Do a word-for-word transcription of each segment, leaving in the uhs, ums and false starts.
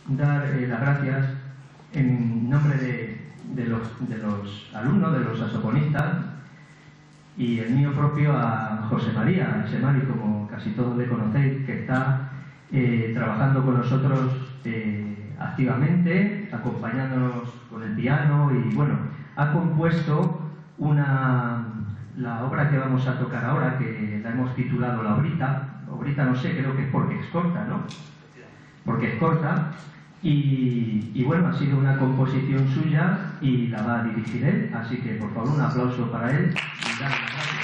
dar eh, las gracias en nombre de, de, los, de los alumnos, de los saxofonistas, y el mío propio a José María, Semari, como casi todos le conocéis, que está eh, trabajando con nosotros eh, activamente, acompañándonos con el piano, y bueno, ha compuesto una, la obra que vamos a tocar ahora, que la hemos titulado La Obrita. Obrita no sé, creo que es porque es corta, ¿no? Porque es corta. Y, y bueno, ha sido una composición suya y la va a dirigir él, así que por favor un aplauso para él y darle las gracias.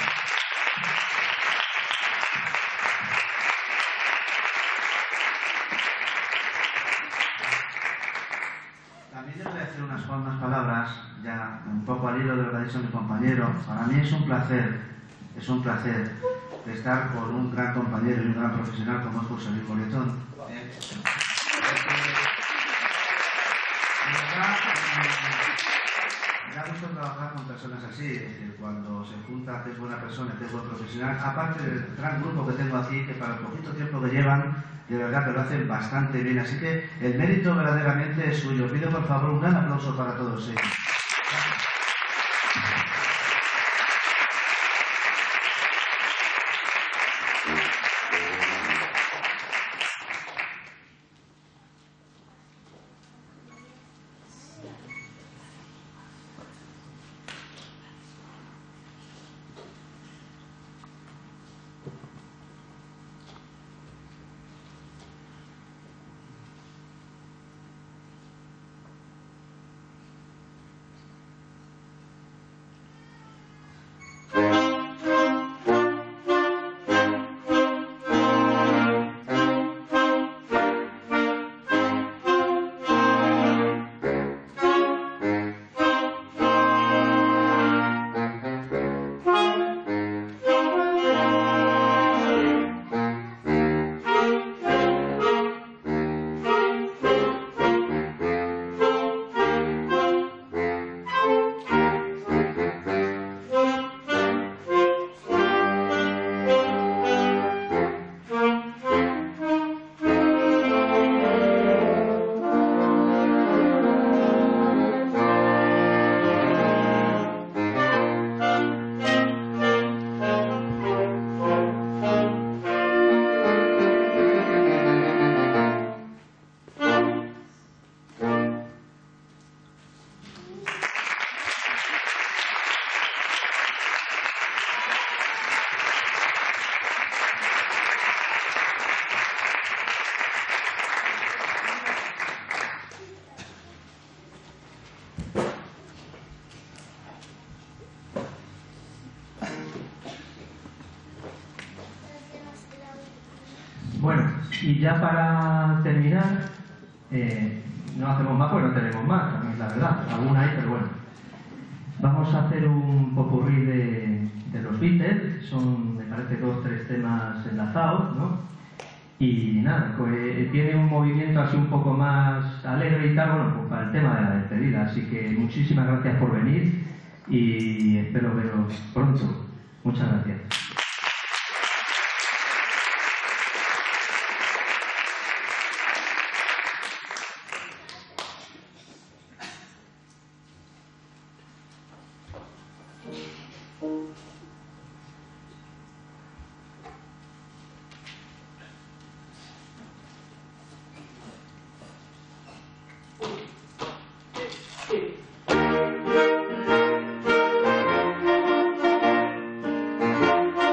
También les voy a decir unas cuantas palabras, ya un poco al hilo de lo que ha dicho mi compañero. Para mí es un placer, es un placer estar con un gran compañero y un gran profesional como es José Luis Moletón. ¿Eh? Me da gusto trabajar con personas así, cuando se junta que es buena persona, que es buen profesional, aparte del gran grupo que tengo aquí, que para el poquito tiempo que llevan, de verdad que lo hacen bastante bien, así que el mérito verdaderamente es suyo. Pido por favor un gran aplauso para todos ellos. Y ya para terminar, eh, no hacemos más, pues no tenemos más, también la verdad, alguna hay, pero bueno. Vamos a hacer un popurrí de, de los Beatles, son, me parece, dos, tres temas enlazados, ¿no? Y nada, pues tiene un movimiento así un poco más alegre y tal, bueno, pues para el tema de la despedida. Así que muchísimas gracias por venir y espero veros pronto. Muchas gracias. Thank you.